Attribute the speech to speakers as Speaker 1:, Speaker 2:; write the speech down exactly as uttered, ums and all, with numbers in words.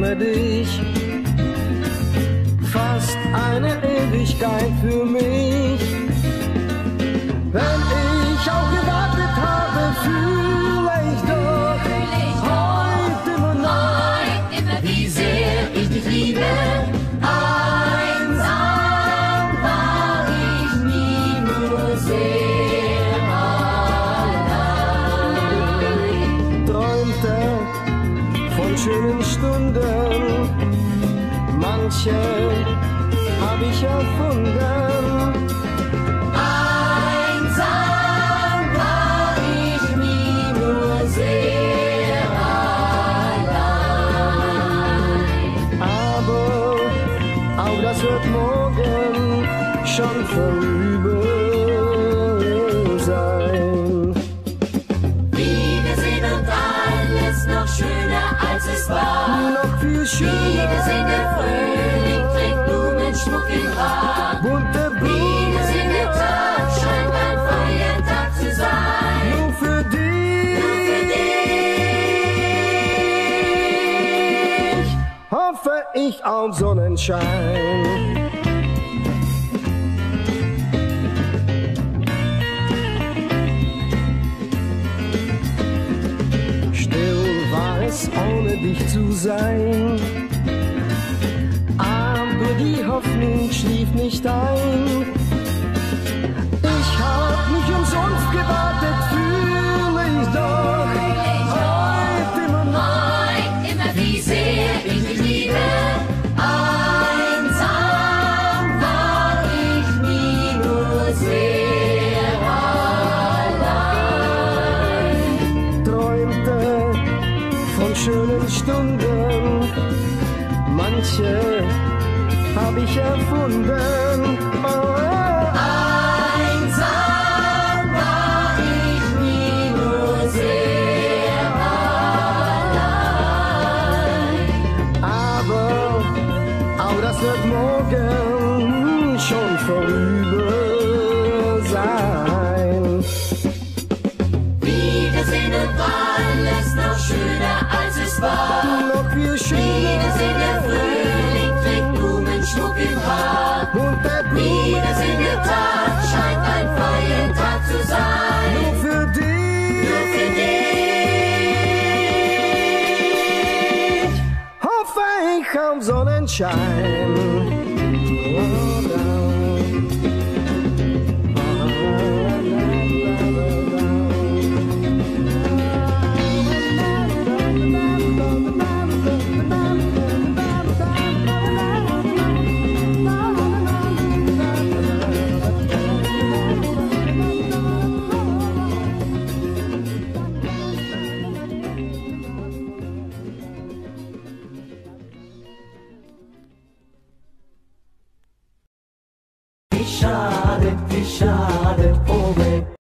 Speaker 1: ohne dich. Fast eine Ewigkeit für mich. Wenn ich auch gewartet habe, fühle ich doch heute immer noch, wie sehr ich dich liebe. Einsam war ich nie, nur sehr allein. Träumte von schönen Stunden, manche hab ich erfunden. Einsam war ich nie, nur sehr allein. Aber auch das wird morgen schon vorüber sein.
Speaker 2: Wiedersehen und alles noch schöner als es war.
Speaker 1: Noch viel schöner.
Speaker 2: Wiedersehen, der Frühling trägt Blumenschmuck im Haar.
Speaker 1: Bunte
Speaker 2: Wiedersehen, der Tag scheint ein Feiertag zu sein.
Speaker 1: nur für dich.
Speaker 2: Nur für dich.
Speaker 1: Hoffe ich auf Sonnenschein. Still war es, ohne dich zu sein, aber die Hoffnung schlief nicht ein. Ich hab nicht umsonst gewartet, fühle ich doch heute immer noch,
Speaker 2: Heut immer wie sehr ich dich liebe. Einsam war ich nie, nur sehr allein.
Speaker 1: träumte von schönen Stunden, manche hab ich erfunden. Oh,
Speaker 2: Einsam war ich nie, nur sehr allein.
Speaker 1: aber auch das wird morgen schon vorüber sein.
Speaker 2: Wiedersehen und alles noch schöner als es war.
Speaker 1: Noch viel schöner.
Speaker 2: Wiedersehen, der Frühling trägt Blumenschmuck im Haar.
Speaker 1: Und der
Speaker 2: Wiedersehen, der Tag scheint ein Feiertag zu sein.
Speaker 1: nur für dich.
Speaker 2: Nur für dich.
Speaker 1: Hoffe ich auf Sonnenschein. Wie schade, wie schade, oh weh.